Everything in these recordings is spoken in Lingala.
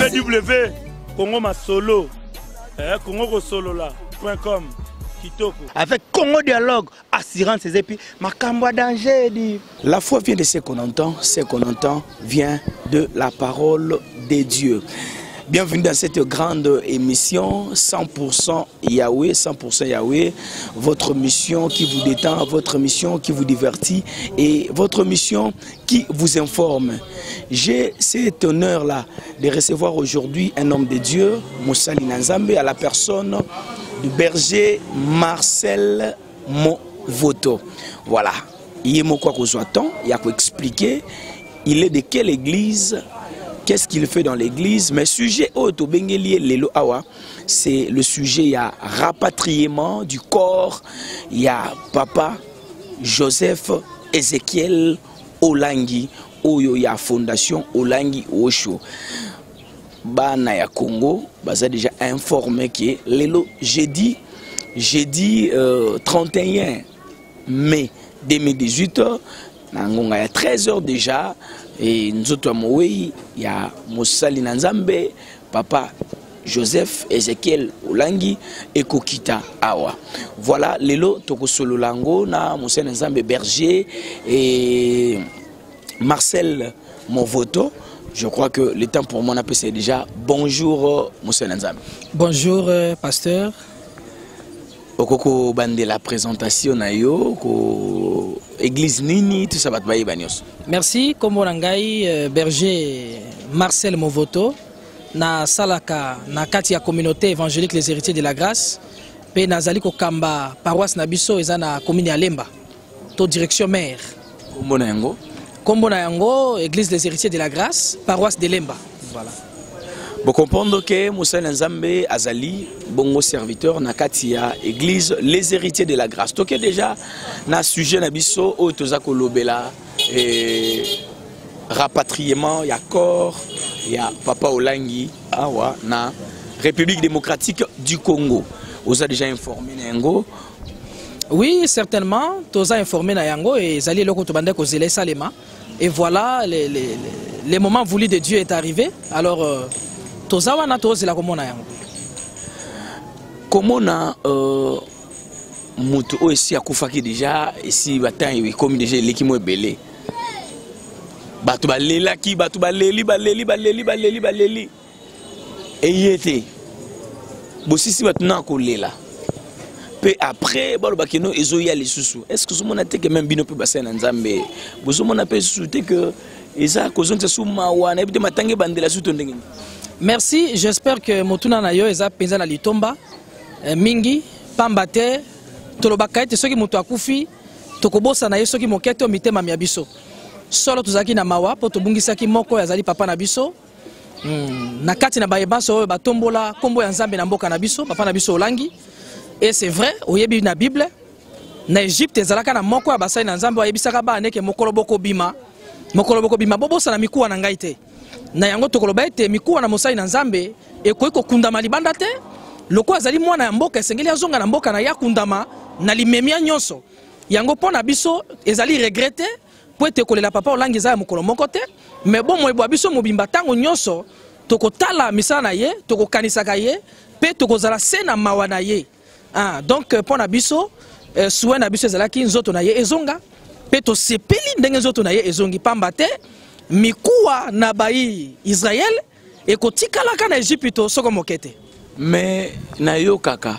www.congomasolo congosolola.com. Avec Congo Dialogue, assurance et puis Makamba danger dit. La foi vient de ce qu'on entend vient de la parole de Dieu. Bienvenue dans cette grande émission 100% Yahweh, 100% Yahweh, votre mission qui vous détend, votre mission qui vous divertit et votre mission qui vous informe. J'ai cet honneur-là de recevoir aujourd'hui un homme de Dieu, Moussa Linanzambe, à la personne du berger Marcel Movoto. Voilà. Il y a quoi qu'on attend, il y a quoi expliquer. Il est de quelle église, qu'est-ce qu'il fait dans l'église. Mais sujet auto bengeli lelo awa, c'est le sujet, il y a rapatriement du corps, il y a papa Joseph Ezekiel Olangi, oyo ya fondation Olangi Osho. Bana ya Congo, baza déjà informé que lelo jeudi 31 mai 2018 nangonga ya 13h déjà et nzoto moyi ya Moussa Linanzambe papa Joseph Ezekiel Olangi et Kokita awa. Voilà lelo tokosolo lango na Moussa Linanzambe berger et Marcel Movoto. Je crois que le temps pour moi c'est déjà. Bonjour, Moussa Linanzambe. Bonjour, pasteur. Okoko bande la présentation na yo ko église nini tout ça va te banyos. Merci kombo nangai berger Marcel Movoto na salaka na kati ya communauté évangélique les héritiers de la grâce pe nazali ko kamba paroisse na biso eza na commune ya Lemba to direction maire. Kombo na yango Kombo na yango église des héritiers de la grâce paroisse de Lemba. Voilà. Vous comprenez que Moussa Linanzambe Azali, bongo serviteur na katia église les héritiers de la grâce. Donc déjà na sujet na biso o toza ko lobela et rapatriement ya corps ya papa Olangi awa na République démocratique du Congo. Vous avez déjà informé nango? Oui, certainement, toza informé na yango et zali loko to bande ko zele salema et voilà les moments voulus de Dieu est arrivé. Alors tozawana tozela komona yango. Komona mutu o esi akufaki déjà esi batan yi comme déjà lekimo ebele. Batu balelaki batu baleli. Et yete. Bosisi batu na kolela. Peu après balo bakeno ezoya lisusu. Est-ce que vous monate que même bino pe basa na Nzambe. Bozo mona pe souté que eza kozonte suma wana ebite matange bandela suto ndenge. Merci, j'espère que motuna na yo eza penza na litomba mingi pambate tolobaka ete soki moto akufi tokobosa na ye soki mokete o mitema ya biso solo tozaki na mawa po tobungisaki moko yazali papa na biso na kati na bayebanso oyo batombola kombo ya Nzambe na mboka na biso papa na biso Olangi. Et c'est vrai oyebi na Bible na Egypte ezalaka na moko ya basali na Nzambe oyebisaka ba neke mokolo boko bima bobosa na mikuwa na ngai te. Na yango tokoloba ete mikuwa na mosali na Nzambe ekoki kokundama libanda te loko azali mwana ya mboka esengeli azonga na mboka na ya kundama na limemia nyonso yango pona biso ezali regrette po ete kolela papa Olangi eza ya mokolo moko te mais bon moyebo biso mobimba tango nyonso tokotala misala na ye tokokanisaka ye pe tokozala se na mawa na ye. Donc pona biso souhait na biso ezalaki nzoto na ye ezonga pe to sepeli ndenge nzoto na ye ezongi pamba te mikuwa na bayi Israël et kotikalaka na Egypte soko mokete. Mais na yo kaka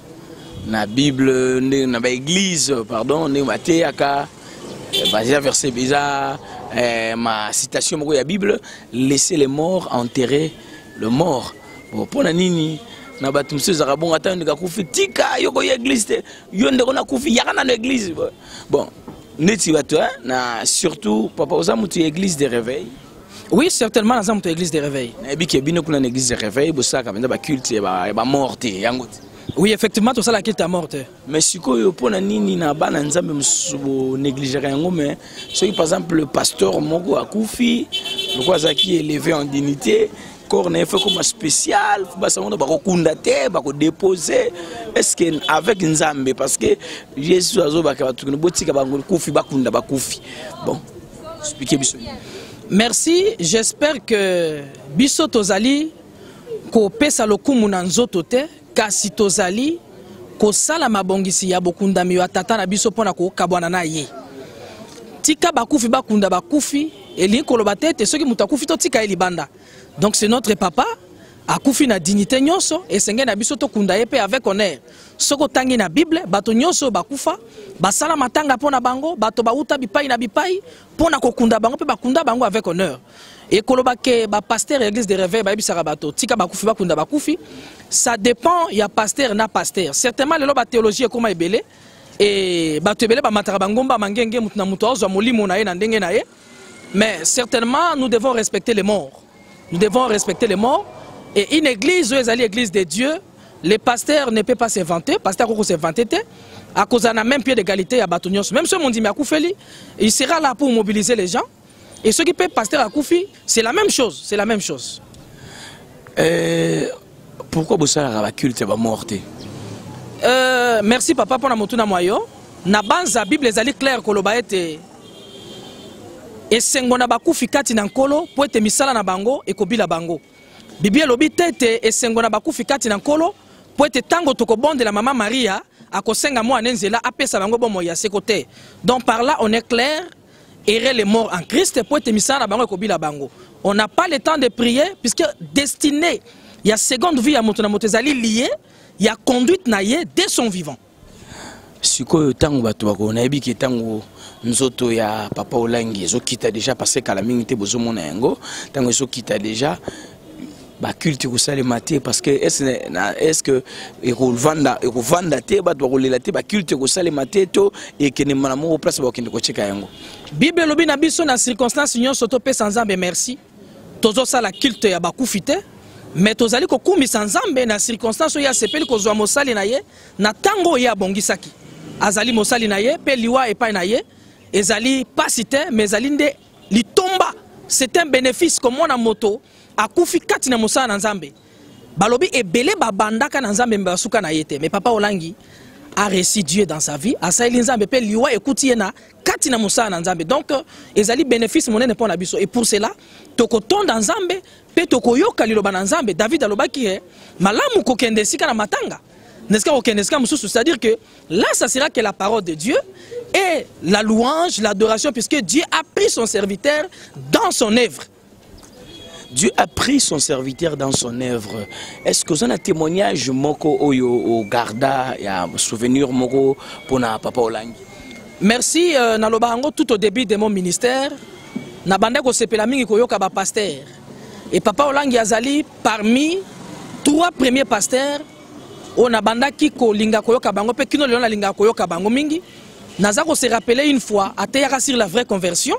na Bible na ba église pardon ne mateaka basé verset bizarre ma citation moko ya Bible laisser les morts enterrer le mort. Bon pona nini na batu mse za bon ata ndika kufi tika yoko ya église te yo ndeko na kufi yakana na église. Bon neti batu na surtout papa ozamuti église de réveil. Oui, certainement dans une église de réveil. Église de réveil, culte morte. Oui, effectivement, tout ça la culte à morte. Mais si vous avez nini na bana nzambe négliger yango mais ceux par exemple le pasteur Mogo Akoufi, le quoi qui est élevé en dignité, corps n'est fait comme spécial, ba savona ba kokundate, ba ko déposer. Est-ce que avec nzambe parce que Jésus azo ba ka tukuna botika ba kufi ba kunda ba kufi. Bon, expliquez biso. Merci, j'espère que biso tozali kopesa lokumu na nzoto te kasi tozali kosala mabongisi ya bokundami ya tata na biso pona kokabwana na ye tika bakufi bakunda bakufi elingi koloba te soki mutu akufi to tika ye libanda. Donc c'est notre papa akufi na dignité nyonso esenge na biso tokunda ye pe avec honneur. Soko tangi na Bible bato nyonso bakufa basala matanga pona bango bato bauta bipai na bipai pona kokunda bango pe bakunda bango avec honneur. Et koloba ke ba pasteur église de réveil ba bisaka bato tika bakufi bakunda bakufi, ça dépend ya pasteur na pasteur. Certainement le ba théologie comme ebele et bato ebele ba matara bangomba mangenge mutu na mutu ozwa molimo na ye na ndenge na ye, mais certainement nous devons respecter les morts. Nous devons respecter les morts. Et une église, l'église de Dieu, les pasteurs ne peuvent pas s'inventer. Pasteur ne peut s'inventer. À cause d'un même pied d'égalité à Batonios. Même si on dit Koufeli, il sera là pour mobiliser les gens. Et ceux qui peuvent pasteur à Koufi, c'est la même chose. C'est la même chose. Pourquoi vous savez la culte va morte? Merci papa pour la motuna moyo. Na banze la Bible les ali clair que l'oba était. Et sengona bakufi kati na nkolo po ete misala na bango e kobila bango. Bibi lobi tete et sengona bakufi kati na nkolo po ete tango tokobonde la maman Maria akosenga mo anenzela apesa bango bomo ya sekote. Donc par là on est clair, errer les morts en Christ po ete misala na bango e kobila bango. On n'a pas le temps de prier puisque destiné il y a seconde vie à motona motezali lié, il y a conduite na ye dès son vivant. Sikoyo tango bato bako na yebi ke tango nzoto ya papa Olangi ezo kita déjà passé kala mingi te bozo mona yango tango ezo kita déjà ba culte ko sale maté parce que est-ce que vanda te bato bako lela te ba culte ko sale maté to et que ne mana mo place ba kende ko cheka yango. Bible lobi na biso na circonstance nyonso to pesa nzambe merci tozo sala culte ya bakufite mais tozali ko kumisa nzambe na circonstance ya sepeli ko zwa mosali na ye na tango ya bongisaki azali mosali na ye pe liwa epai na ye ezali pasite mais ezali nde litomba. C'est un bénéfice comme on a moto akufi kati na mosala na nzambe balobi ebele babandaka na nzambe mbasuka na yete. Mais papa Olangi a reçu Dieu dans sa vie asali nzambe pe liwa ekuti na kati na mosala na nzambe. Donc ezali bénéfice monene pour na biso et pour cela tokotonda nzambe pe tokoyoka liloba na nzambe. David alobaki malamu kokende sika na matanga n'est-ce pas mususu, c'est-à-dire que là ça sera que la parole de Dieu et la louange, l'adoration, puisque Dieu a pris son serviteur dans son œuvre. Dieu a pris son serviteur dans son œuvre. Est-ce que vous avez un témoignage moko oyo au garda ya souvenir moko pour na papa Olangi? Merci nalobango tout au début de mon ministère na bande ko sepela mingi ko yoka ba pasteur et papa Olangi azali parmi 3 premiers pasteurs on a banda ki ko linga ko yoka bango pe kino lelo na linga ko yoka bango mingi. Nazako se rappeler une fois ateyaka sur la vraie conversion,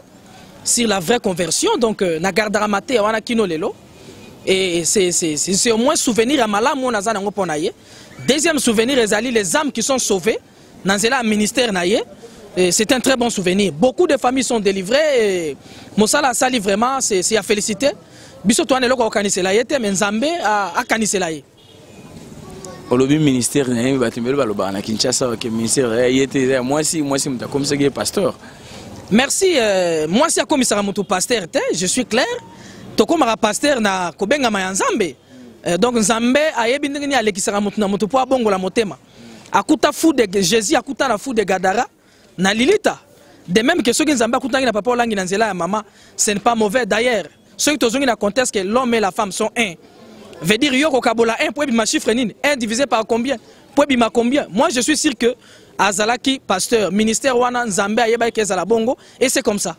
donc na gardara maté wana kino lelo et c'est au moins souvenir à malamu nazana ngo pona ye. Deuxième souvenir ezali les âmes qui sont sauvées nanzela ministère na ye. C'est un très bon souvenir. Beaucoup de familles sont délivrées et Mosala sali vraiment c'est à féliciter. Biso to anelo ko kanisela yete mais Nzambe a kanisela ye. Olobi ministère na yemi batemelo baloba na Kinshasa ke ministère yete moi si mta comme ça que pasteur. Merci moi si comme ça moto pasteur je suis clair to comme pasteur na kobenga ma Nzambe. Donc Nzambe ayebi ndenge ni alekisaka moto na moto po abongola motema. Akuta fou de Jésus akuta na fou de Gadara na Lilita. De même que ceux qui Nzambe akuta na papa Olangi na nzela ya maman, ce n'est pas mauvais d'ailleurs. Ceux qui tozongi na contexte que l'homme et la femme sont un. Veut dire yoko kabola 1 pour ma chiffre nini 1 divisé par combien pour bima combien. Moi je suis sûr que azalaki pasteur ministère wana Nzambe ayeba ke ezala bongo et c'est comme ça.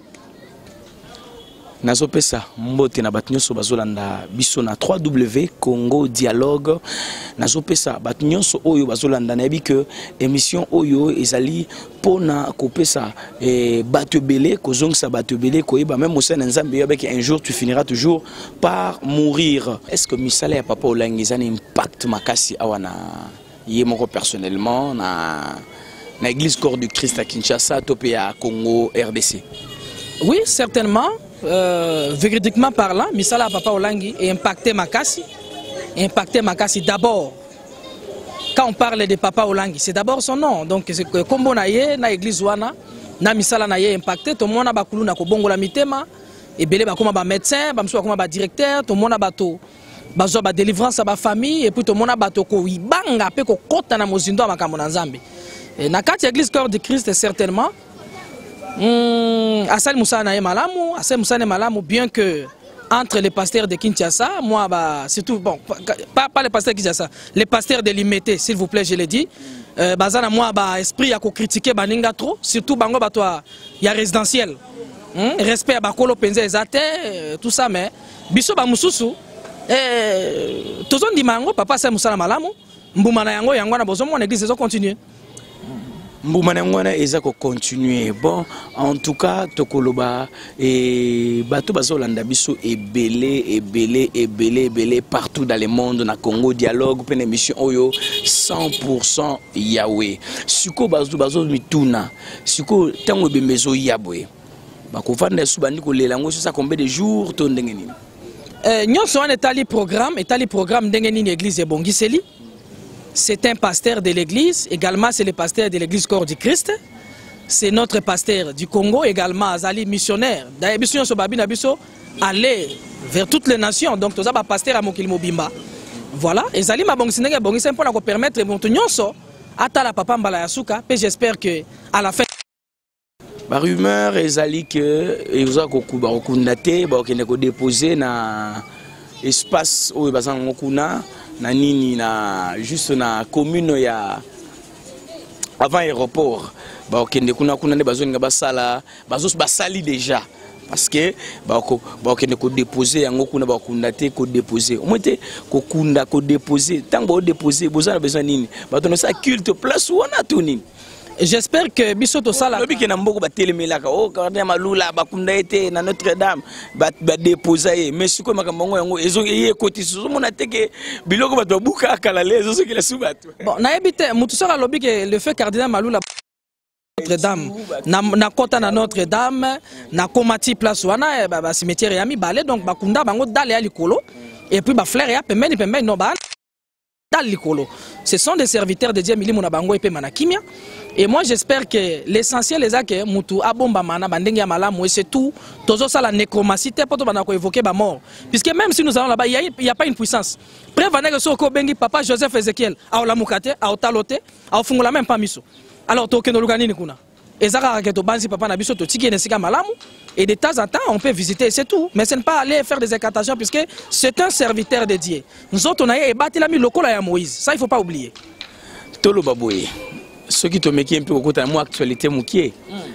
Nazo pesa mbote na batnyoso bazolanda biso na 3W Congo Dialogue. Nazo pesa batnyoso oyo bazolanda na yebi que émission oyo ezali pona kopesa batebele kozongsa batebele koyeba même au sein Nzambe yebeki un jour tu finiras toujours par mourir. Est-ce que misala ya papa Olangi ezana impact makasi awana yemoko personnellement na église Corps du Christ à Kinshasa topé à Congo RDC? Oui, certainement. Véridiquement parlant, misala papa Olangi est impacté Makassi. D'abord, quand on parle de papa Olangi, c'est d'abord son nom. Donc c'est comme on a na église wana, na misala na impacté. Tout le monde a bakulu na kobongo la mitema. Et belé ba koma ba médecin, ba mswa koma ba directeur, tout le monde a bato bazwa ba délivrance à ba famille et puis to mona bato ko ibanga pe ko kota na mozindo ya makambo na Nzambe. Na kati ya église corps de Christ certainement asali musana na malamu, asali musana malamu bien que entre les pasteurs de Kinshasa, moi surtout bon pas les pasteurs de Kinshasa, les pasteurs de Limete s'il vous plaît, je l'ai dit. Bazana moi esprit ya ko critiquer baninga trop, surtout bango bato ya résidentiel. Respect à bakolo penza ezate tout ça mais biso ba mususu tozon di mango papa sa musala malamu mbuma na yango yango na bozo mon église zo continuer. Mbuma na yango na eza ko continuer. Bon en tout cas tokoloba et bato bazolanda biso ebele partout dans le monde na Congo dialogue pe émission oyo 100% Yahweh. Siko bazo mituna. Siko tango bemezo yabwe. Bakofanda subandi ko lelango ça combien de jours to ndenge nini? Nyonso on etali programme ndenge nini église Ebongiseli. C'est un pasteur de l'église, également c'est le pasteur de l'église Corps du Christ. C'est notre pasteur du Congo également azali missionnaire. D'ailleurs biso nyonso babi na biso aller vers toutes les nations. Donc toza ba pasteur à mokili mobimba. Voilà, ezali mabongisi ndenge bongisi mpona ko permettre monto nyonso atala papa mbala ya suka, pe j'espère que à la fin ba rumeur ezali que ezoa kokuba okundate ba okende ko déposer na espace oyo bazanga kuna na nini na juste na commune ya avant aéroport ba okende kuna ne bazonga basala basali déjà parce que ba okende ko déposer yango kuna ba okundate ko déposer au moins te ko kunda ko déposer tango ba déposer bozana besoin nini ba tono sa culte place wana to nini. J'espère que bisoto sala lobi ke na mboko ba telemelaka o kardinal malula ba kunda ete na Notre-Dame ba déposer mais siko makambo yango ezo ye kotiso mona teke biloko ba to buka kala le ezo ki la subatu. Bon na ebite mutu sala lobi ke le fait cardinal malula Notre-Dame na kota na Notre-Dame na komati place wana ba cimetière ya mibale donc ba kunda bango dale ya likolo et puis ba fleur ya pembeni no ba dale likolo. Ce sont des serviteurs de Dieu milimo na bango epe manakimia. Et moi j'espère que l'essentiel est que mutu abomba mana bandenge ya malamu et c'est tout tozo ça la nécromancie te poto bana ko évoquer ba mort puisque même si nous allons là-bas il y a pas une puissance. Prévenez que soko bengi papa Joseph Ezekiel a la mukate a talote a fungula même pas miso. Alors to keno lugani ni kuna. Ezaka raketo banzi papa na biso to tiki nesika malamu et de temps en temps on peut visiter c'est tout mais ce n'est pas aller faire des incantations puisque c'est un serviteur de Dieu. Nous autres on a ebati la mi lokola ya Moïse. Ça il faut pas oublier. Tolo baboye. Ceux qui te mettent un peu au côté de moi actualité moukié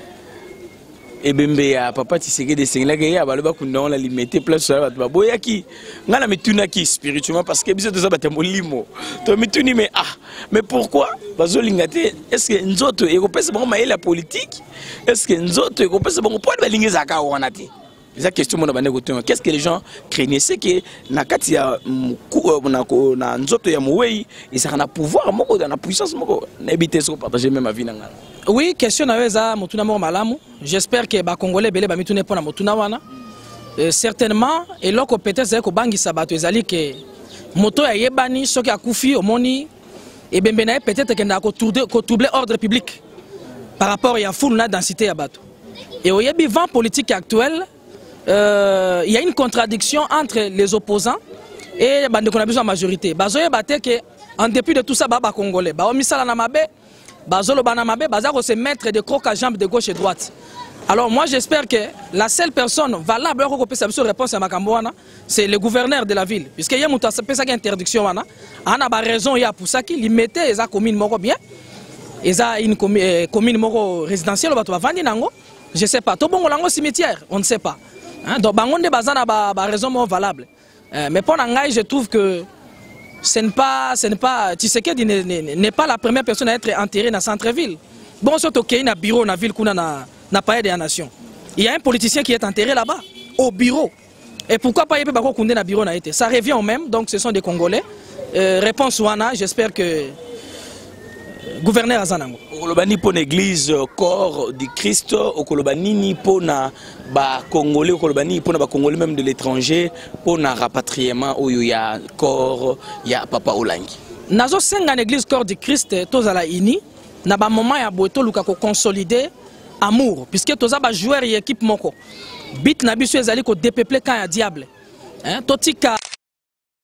et bembe ya papa tiseke de sengla ke ya baloba kunda la limité place sur ba boya ki ngala mituna ki spirituellement parce que biso to za batemolimo to mituni mais pourquoi bazolingate est-ce que nzoto e ko pesa bon maela politique est-ce que nzoto e ko pesa bon point ba lingeza ka wana te. C'est la question qu'est-ce que les gens craignaient, c'est que na kati ya na nzoto ya muwei isa na pouvoir moko na puissance moko na ebité so partager même ma vie na ngala. Oui, question na weza mutuna mo malamu. J'espère que ba congolais belé ba mitune pona mutuna wana. Certainement et loko peut-être ko bangisa bato ezali que moto ya yebani soki akufi omoni et bembe na peut-être que na ko troubler ordre public par rapport ya foule na densité ya bato. Et au yebi vent politique actuel il y a une contradiction entre les opposants et la majorité. En dépit de tout ça, les Congolais, ils se mettre des crocs à jambes de gauche et droite. Alors moi j'espère que la seule personne valable pour que cette réponse à Makambouana, c'est le gouverneur de la ville. Puisqu'il y a une interdiction, il y a raison pour ça qu'il mettait les communes bien. Il y a une commune résidentielle, je ne sais pas. Tout bon, on cimetière, on ne sait pas. Donc, il y a raison valable. Mais pour l'anglais, je trouve que ce n'est pas Tshisekedi n'est pas la première personne à être enterrée dans le centre-ville. Bon, surtout qu'il y a un bureau dans la ville, n'a pas aidé la nation. Il y a un politicien qui est enterré là-bas, au bureau. Et pourquoi pas il peut pas condamner dans bureau? Ça revient au même, donc ce sont des Congolais. Réponse Wana, j'espère que gouverneur Azanango. Okolobani pour l'église corps du Christ, okolobani pour na ba Congolais, okolobani pour na ba Congolais même de l'étranger, pour na rapatriement où il y a corps, il y a papa Olangi. Nazo senga l'église corps du Christ tozala ini na ba moment ya boto luka ko consolider amour puisque toza ba joueur et équipe moko. Bit na biso ezali ko dépeupler quand ya diable. Hein totika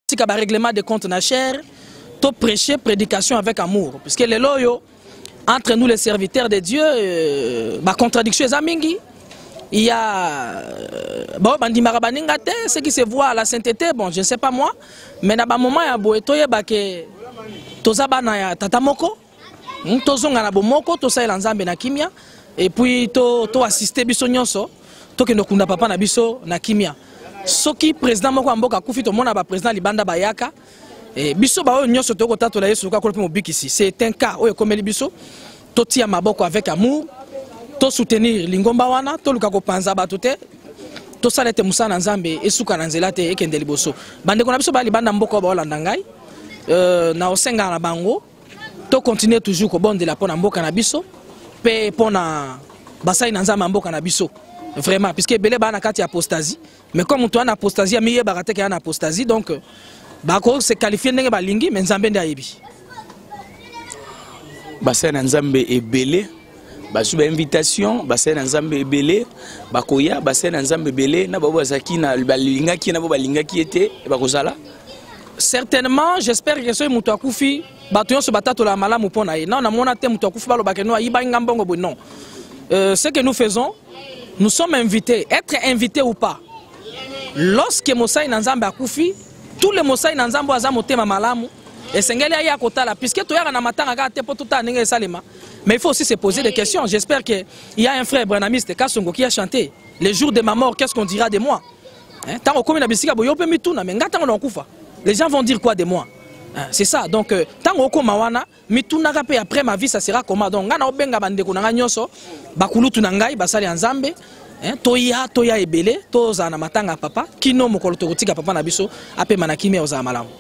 tika ba règlement de compte na cher, to prêcher prédication avec amour, puisque les loyaux entre nous les serviteurs de Dieu, ma contradiction est mingi. Il y a bon bandimara baningate, ce qui se voit à la sainteté, bon je ne sais pas moi, mais na ba moment ya boye toye ba ke tozaba na ya tatamoko, tozonga na bomoko, tosaela nzambe na kimia, et puis to assister biso nyonso, to ke nokunda papa na biso na kimia. Soki président moko mboka kufi to mona ba président libanda bayaka. Et biso ba nyonso to kota to la yesu ka kolpe mobiki ici, c'est un cas oyo komeli biso to tia maboko avec amour. To soutenir lingomba wana to luka ko panza batote to salete musana nzambe esuka na nzela te ekende liboso bandeko na biso ba libanda mboko ba olanda ngai na osenga na bango to continuer toujours ko bondela pona mboka na biso pe pona basai na nzambe mboka na biso vraiment puisque belé ba na kati apostasie mais comme toi na apostasie miye ba rateke na apostasie donc ba ko se qualifier ndenge ba lingi mais nzambe ndi ayebi basai na nzambe ebele basuba invitation basai na nzambe ebele bakoya basai na nzambe ebele na babo bazaki na balingaki na bo balingaki ete bakozala certainement j'espère que ce mutu akufi bato nyonso batatola malamu pona ye non na mona te mutu akufi balobaka no ayiba ngambongo bo non ce que nous faisons nous sommes invités être invités ou pas lorsque mosai na nzambe akufi tous les mosai na nzambe aza motema malamu esengeli aya kotala puisque toyaka na matanga ka te po tota ndenge esalema. Mais il faut aussi se poser des questions. J'espère qu'il y a un frère branamiste Kassongo qui a chanté les jours de ma mort, qu'est-ce qu'on dira de moi? Les gens vont dire quoi de moi? C'est ça. Donc, tant que mawana, mituna rapé après ma vie, ça sera comment? Donc, ngana obenga bandeko nanga nyonso, bakulu tunangai, basali anzambe, toya ebele, toza na matanga papa, kino mokolo tokotika papa na biso, ape manakime oza malamu.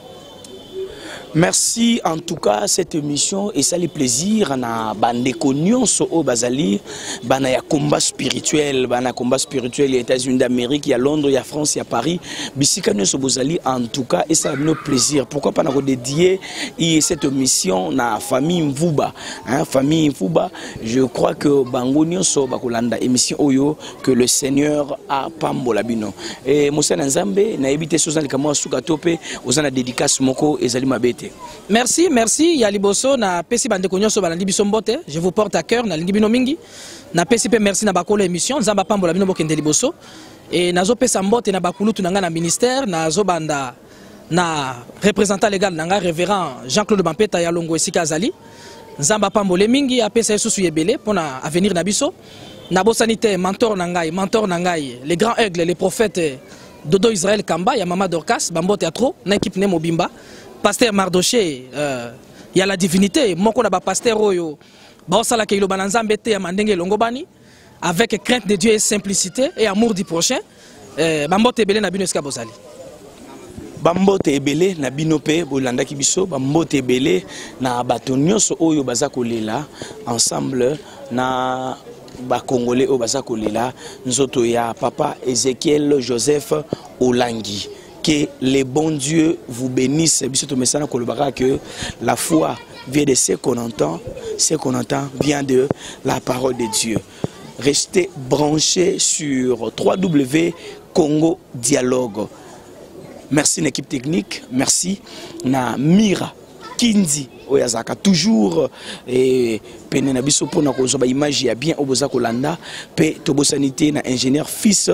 Merci en tout cas cette émission et ça les plaisir na bandeko nyonso o bazali bana ya combat spirituel les États-Unis d'Amérique, il y a Londres, il y a France, il y a Paris bisika nyonso bozali en tout cas et ça nos plaisir pourquoi pas na dédier cette émission na famille Mvuba famille Mvuba je crois que bango nyonso bakolanda émission oyo que le Seigneur a pambola bino et Mosana Nzambe na ebité sozali kama suka tope ozana dédicace moko ezali mabete. Merci, merci. Yaliboso na pesi bandeko nyonso balandi biso mbote. Je vous porte à cœur na lingi bino mingi. Na pesi pe merci na bakolo émission nzamba pambola bino bokende liboso. Et nazo pesa mbote na bakulu tunanga na ministère nazo banda na représentant légal nanga révérend Jean-Claude Bampeta ya Longo esika azali. Nzamba pambola mingi apesa yesusu yebele pona avenir na biso. Na bosanité mentor nangai, les grands aigles, les prophètes Dodo Israël Kamba ya Mama Dorcas Bambote atro na équipe ne Mobimba. Pasteur Mardoché, il y a la divinité. Moi, je suis pasteur Oyo. Baosala ke iloba nzambe te ya mandenge longobani avec crainte de Dieu et simplicité et amour du prochain. Bambote ebele na bino eska bozali. Bambote ebele na bino pe bolanda ki biso bambote ebele na bato nyonso oyo baza kolela ensemble na ba congolais oyo baza kolela nzoto ya papa Ezekiel Joseph Olangi. Que les bons dieux vous bénissent. Que la foi vient de ce qu'on entend vient de la parole de Dieu. Restez branchés sur 3W Congo Dialogue. Merci l'équipe technique, merci na Mira Kinzi Oyazaka toujours et penena biso pona ko zoba image ya bien oboza kolanda pe tobosanité na ingénieur fils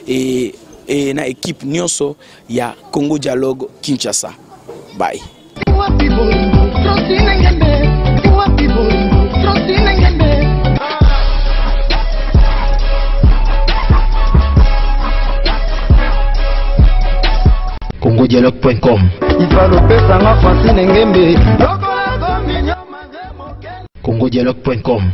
et na équipe nyonso ya Congo Dialogue Kinshasa. Bye. CongoDialogue.com CongoDialogue.com